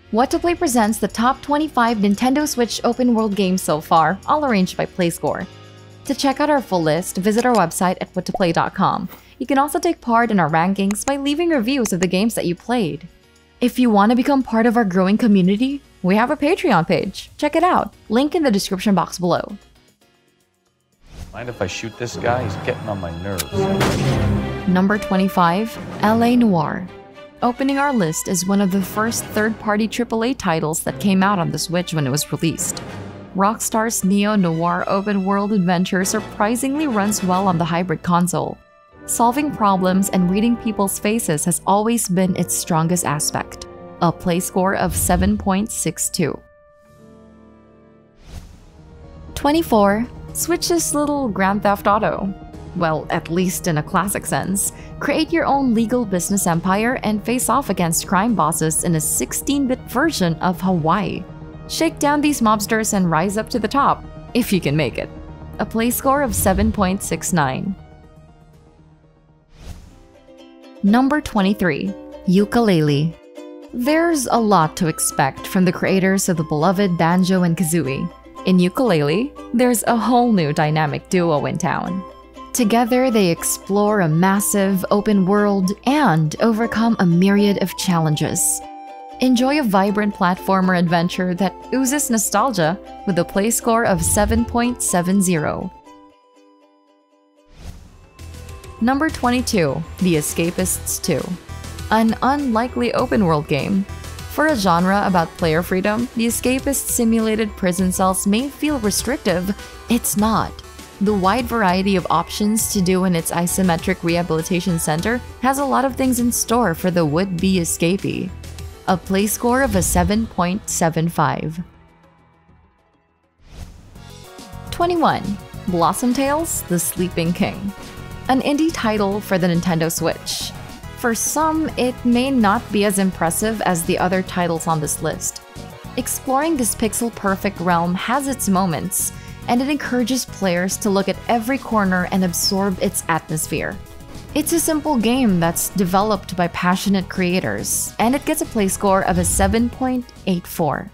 What to Play presents the top 25 Nintendo Switch open world games so far, all arranged by PlayScore. To check out our full list, visit our website at whattoplay.com. You can also take part in our rankings by leaving reviews of the games that you played. If you want to become part of our growing community, we have a Patreon page. Check it out. Link in the description box below. Mind if I shoot this guy? He's getting on my nerves. Number 25, LA Noire. Opening our list is one of the first third-party AAA titles that came out on the Switch when it was released. Rockstar's neo-noir open-world adventure surprisingly runs well on the hybrid console. Solving problems and reading people's faces has always been its strongest aspect. A play score of 7.62. 24. Switch's little Grand Theft Auto. Well, at least in a classic sense. Create your own legal business empire and face off against crime bosses in a 16-bit version of Hawaii. Shake down these mobsters and rise up to the top, if you can make it. A play score of 7.69. Number 23. Yooka-Laylee. There's a lot to expect from the creators of the beloved Banjo and Kazooie. In Yooka-Laylee, there's a whole new dynamic duo in town. Together, they explore a massive open world and overcome a myriad of challenges. Enjoy a vibrant platformer adventure that oozes nostalgia with a play score of 7.70. Number 22. The Escapists 2. An unlikely open-world game. For a genre about player freedom, The Escapist simulated prison cells may feel restrictive. It's not. The wide variety of options to do in its isometric rehabilitation center has a lot of things in store for the would-be escapee. A play score of a 7.75. 21. Blossom Tales: The Sleeping King. An indie title for the Nintendo Switch. For some, it may not be as impressive as the other titles on this list. Exploring this pixel-perfect realm has its moments, and it encourages players to look at every corner and absorb its atmosphere. It's a simple game that's developed by passionate creators, and it gets a play score of a 7.84.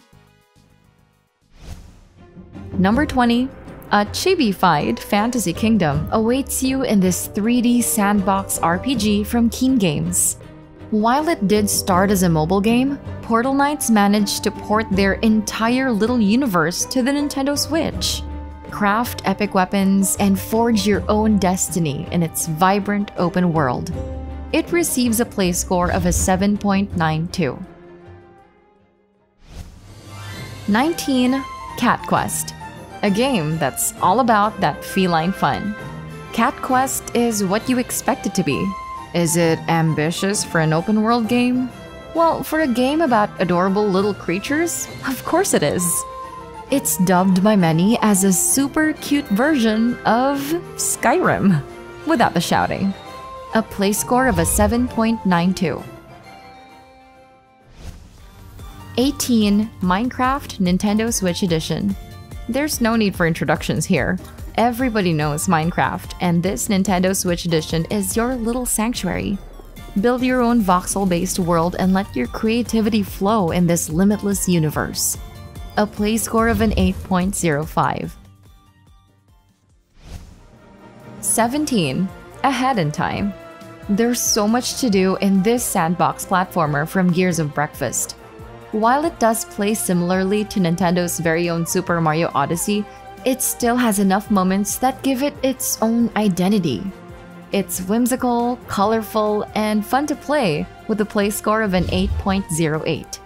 Number 20. A chibi-fied Fantasy Kingdom awaits you in this 3D sandbox RPG from Keen Games. While it did start as a mobile game, Portal Knights managed to port their entire little universe to the Nintendo Switch. Craft epic weapons and forge your own destiny in its vibrant open world. It receives a play score of a 7.92. 19. Cat Quest. A game that's all about that feline fun. Cat Quest is what you expect it to be. Is it ambitious for an open world game? Well, for a game about adorable little creatures, of course it is. It's dubbed by many as a super cute version of Skyrim, without the shouting. A play score of a 7.92. 18. Minecraft Nintendo Switch Edition. There's no need for introductions here. Everybody knows Minecraft, and this Nintendo Switch Edition is your little sanctuary. Build your own voxel-based world and let your creativity flow in this limitless universe. A play score of an 8.05. 17. Ahead in Time. There's so much to do in this sandbox platformer from Gears of Breakfast. While it does play similarly to Nintendo's very own Super Mario Odyssey, it still has enough moments that give it its own identity. It's whimsical, colorful, and fun to play with a play score of an 8.08.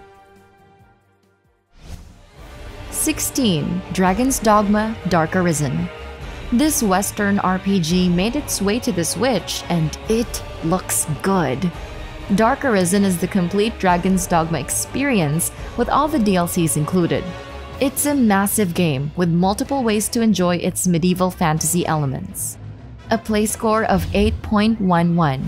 16. Dragon's Dogma: Dark Arisen. This Western RPG made its way to the Switch, and it looks good. Dark Arisen is the complete Dragon's Dogma experience with all the DLCs included. It's a massive game with multiple ways to enjoy its medieval fantasy elements. A play score of 8.11.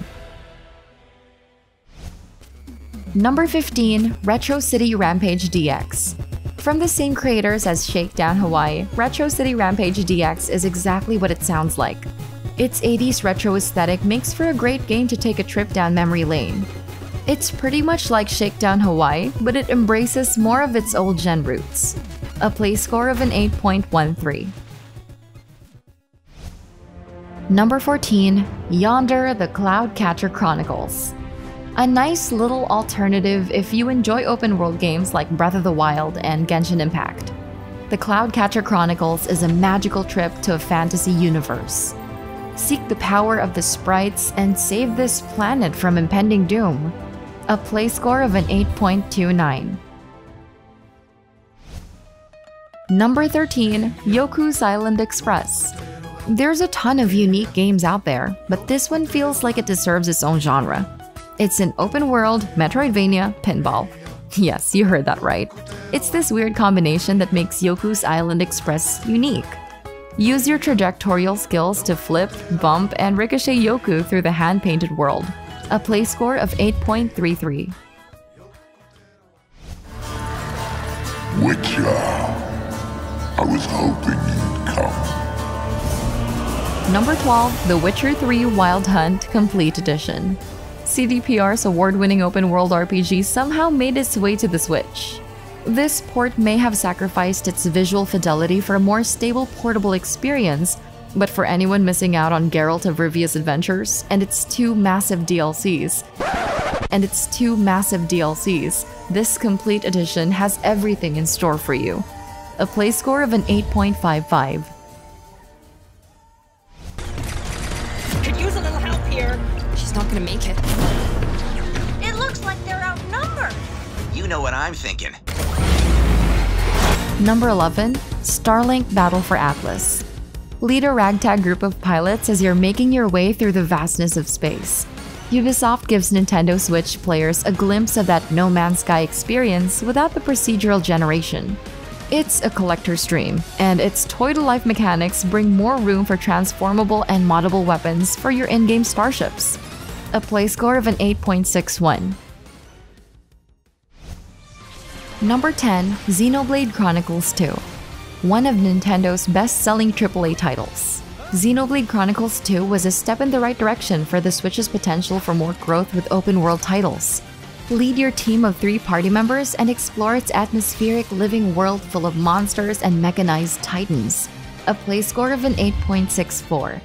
Number 15. Retro City Rampage DX. From the same creators as Shakedown Hawaii, Retro City Rampage DX is exactly what it sounds like. Its 80s retro aesthetic makes for a great game to take a trip down memory lane. It's pretty much like Shakedown Hawaii, but it embraces more of its old gen roots. A play score of an 8.13. Number 14. Yonder: The Cloudcatcher Chronicles. A nice little alternative if you enjoy open world games like Breath of the Wild and Genshin Impact. The Cloudcatcher Chronicles is a magical trip to a fantasy universe. Seek the power of the sprites and save this planet from impending doom. A play score of an 8.29. Number 13. Yoku's Island Express. There's a ton of unique games out there, but this one feels like it deserves its own genre. It's an open-world Metroidvania pinball. Yes, you heard that right. It's this weird combination that makes Yoku's Island Express unique. Use your trajectorial skills to flip, bump, and ricochet Yoku through the hand-painted world. A play score of 8.33. Witcher, I was hoping you'd come. Number 12. The Witcher 3 Wild Hunt Complete Edition. CDPR's award-winning open-world RPG somehow made its way to the Switch. This port may have sacrificed its visual fidelity for a more stable portable experience, but for anyone missing out on Geralt of Rivia's adventures and its two massive DLCs, this complete edition has everything in store for you. A play score of an 8.55. Could use a little help here. She's not gonna make it. It looks like they're outnumbered. You know what I'm thinking. Number 11. Starlink Battle for Atlas. Lead a ragtag group of pilots as you're making your way through the vastness of space. Ubisoft gives Nintendo Switch players a glimpse of that No Man's Sky experience without the procedural generation. It's a collector's dream, and its toy-to-life mechanics bring more room for transformable and moddable weapons for your in-game starships. A play score of an 8.61. Number 10. Xenoblade Chronicles 2. One of Nintendo's best-selling AAA titles. Xenoblade Chronicles 2 was a step in the right direction for the Switch's potential for more growth with open-world titles. Lead your team of 3 party members and explore its atmospheric living world full of monsters and mechanized titans. A play score of an 8.64.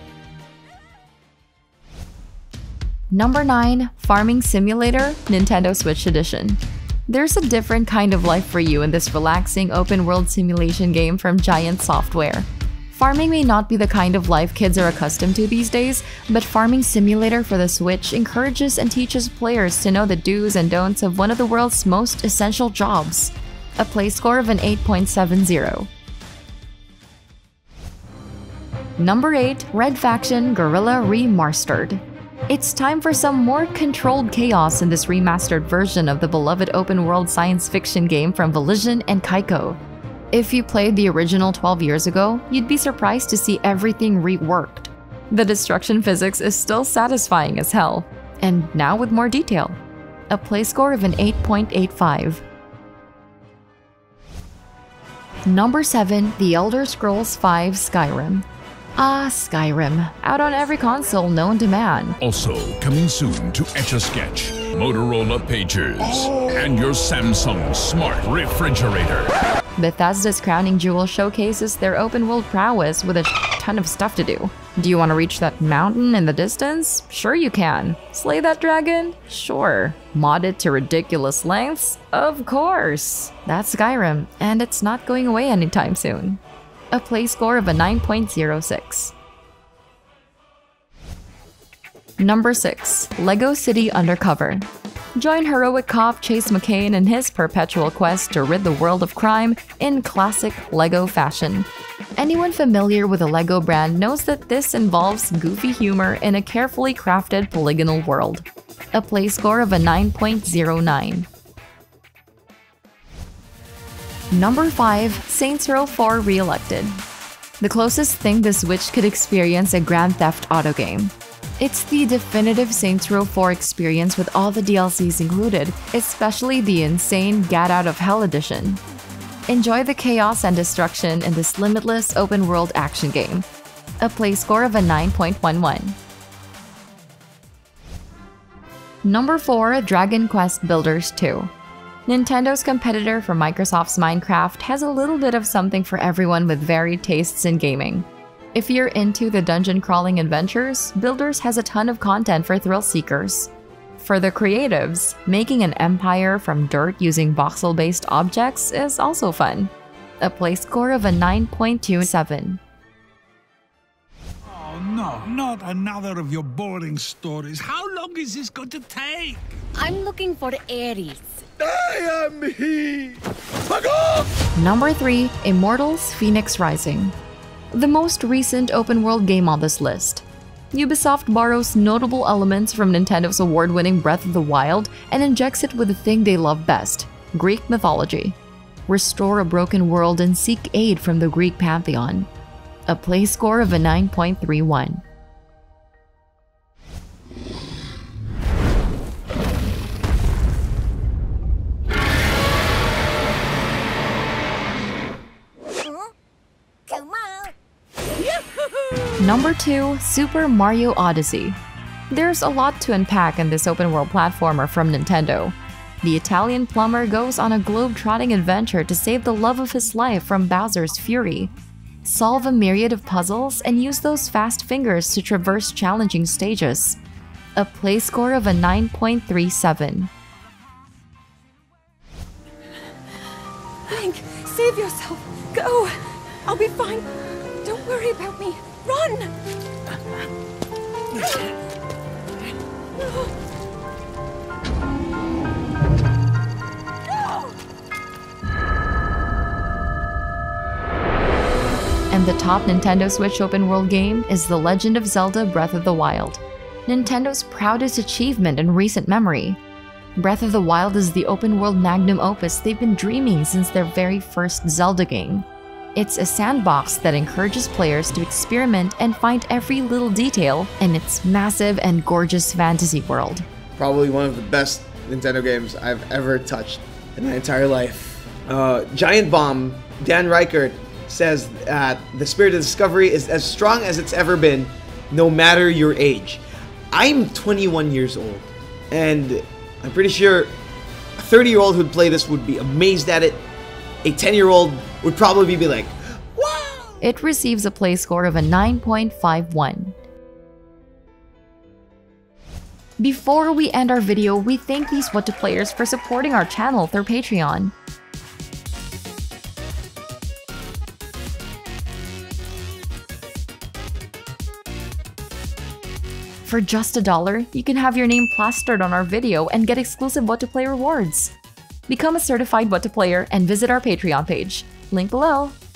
Number 9. Farming Simulator Nintendo Switch Edition. There's a different kind of life for you in this relaxing open-world simulation game from Giant Software. Farming may not be the kind of life kids are accustomed to these days, but Farming Simulator for the Switch encourages and teaches players to know the do's and don'ts of one of the world's most essential jobs. A play score of an 8.70. Number 8. Red Faction Guerrilla Remastered. It's time for some more controlled chaos in this remastered version of the beloved open-world science fiction game from Volition and Kaiko. If you played the original 12 years ago, you'd be surprised to see everything reworked. The destruction physics is still satisfying as hell, and now with more detail. A play score of an 8.85. Number 7. The Elder Scrolls V Skyrim. Ah, Skyrim, out on every console known to man. Also coming soon to Etch-a-Sketch, Motorola Pagers, and your Samsung Smart Refrigerator. Bethesda's crowning jewel showcases their open-world prowess with a ton of stuff to do. Do you want to reach that mountain in the distance? Sure you can. Slay that dragon? Sure. Mod it to ridiculous lengths? Of course. That's Skyrim, and it's not going away anytime soon. A play score of a 9.06. Number 6. Lego City Undercover. Join heroic cop Chase McCain in his perpetual quest to rid the world of crime in classic LEGO fashion. Anyone familiar with the LEGO brand knows that this involves goofy humor in a carefully crafted polygonal world. A play score of a 9.09. Number 5. Saints Row 4 Re-elected. The closest thing the Switch could experience a Grand Theft Auto game. It's the definitive Saints Row 4 experience with all the DLCs included, especially the insane Get Out of Hell edition. Enjoy the chaos and destruction in this limitless open-world action game. A play score of a 9.11. Number 4. Dragon Quest Builders 2. Nintendo's competitor for Microsoft's Minecraft has a little bit of something for everyone with varied tastes in gaming. If you're into the dungeon crawling adventures, Builders has a ton of content for thrill seekers. For the creatives, making an empire from dirt using voxel-based objects is also fun. A play score of a 9.27. Oh no, not another of your boring stories. How long is this going to take? I'm looking for Ares. I am he! Fuck off! Number 3. Immortals Phoenix Rising. The most recent open-world game on this list. Ubisoft borrows notable elements from Nintendo's award-winning Breath of the Wild and injects it with the thing they love best: Greek mythology. Restore a broken world and seek aid from the Greek pantheon. A play score of a 9.31. Come on. Number 2. Super Mario Odyssey. There's a lot to unpack in this open-world platformer from Nintendo. The Italian plumber goes on a globe-trotting adventure to save the love of his life from Bowser's fury. Solve a myriad of puzzles and use those fast fingers to traverse challenging stages. A play score of a 9.37. Link, save yourself. Go. I'll be fine. Don't worry about me. Run! And the top Nintendo Switch open-world game is The Legend of Zelda Breath of the Wild, Nintendo's proudest achievement in recent memory. Breath of the Wild is the open-world magnum opus they've been dreaming since their very first Zelda game. It's a sandbox that encourages players to experiment and find every little detail in its massive and gorgeous fantasy world. Probably one of the best Nintendo games I've ever touched in my entire life. Giant Bomb, Dan Reichert, says that the spirit of discovery is as strong as it's ever been, no matter your age. I'm 21 years old, and I'm pretty sure a 30-year-old who'd play this would be amazed at it. A 10-year-old would probably be like, wow! It receives a play score of a 9.51. Before we end our video, we thank these What To Players for supporting our channel through Patreon. For just $1, you can have your name plastered on our video and get exclusive What To Play rewards. Become a certified What To Player and visit our Patreon page. Link below.